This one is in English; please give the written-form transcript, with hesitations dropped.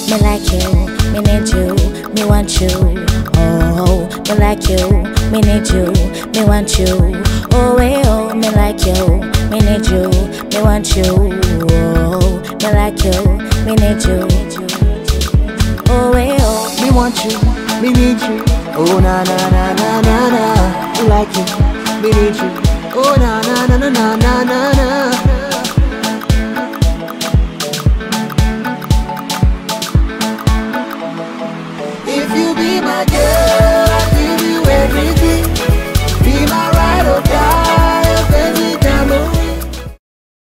me like you, me need you, me want you. Oh, me like you, me need you, me want you. Oh, me like you, me need you, me want you. Oh, me like you, me need you. Oh, me want you, me need you. Oh na na na na na na. Me like you, me need you. Oh na na na na na na na.